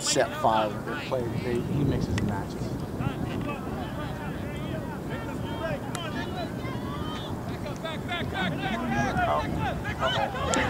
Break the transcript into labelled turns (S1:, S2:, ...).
S1: set 5 they play. He mixes and matches.
S2: Oh.